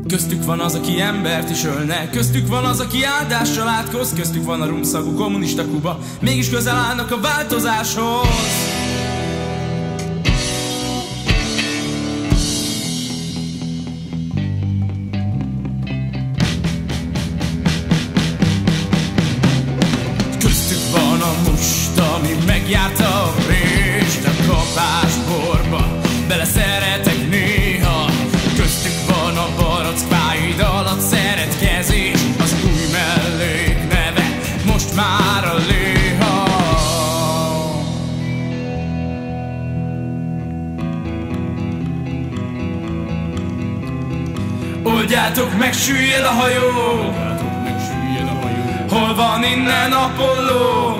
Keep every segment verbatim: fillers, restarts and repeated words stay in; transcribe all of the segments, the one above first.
Köztük van az, aki embert is ölne, köztük van az, aki áldással átkoz, köztük van a rumszagú kommunista Kuba, mégis közel állnak a változáshoz. Köztük van a must, ami megjárta a rést, a kapásborba beleszeretek néha. Köztük van a barackváid alatt szeretkezés, az új mellék neve most már a léha. Oldjátok meg, süllyed a hajó, hol van innen Apolló?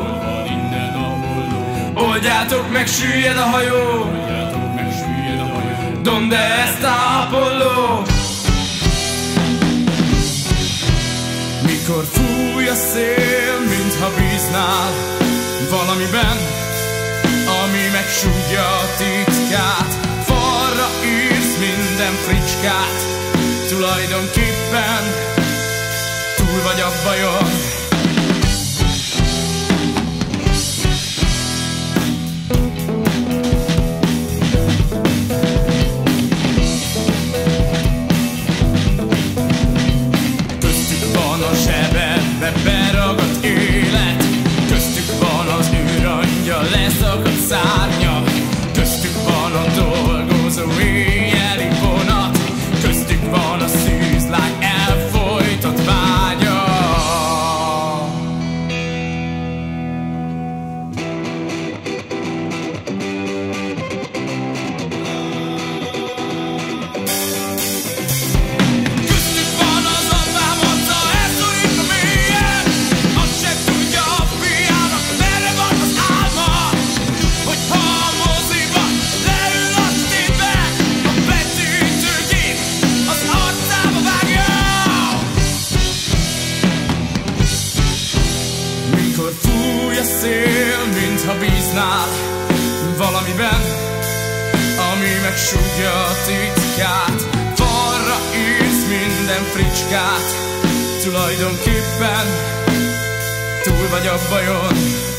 Oldjátok meg, süllyed a hajó, donde está Apollo? Mikor fúj a szél, mintha bíznál valamiben, ami megsúgja a titkát. Falra írsz minden fricskát, tulajdonképpen túl vagy a bajon. Beragadt élet, köztük van az űrangyal leszakadt szárnya, köztük van a dolgozó éjjeli vonat, köztük van a szűzlány elfojtott vágya. Mintha bíznál valamiben, ami megsúgja a titkát. Falra írsz minden fricskát, tulajdonképpen túl vagy a bajon.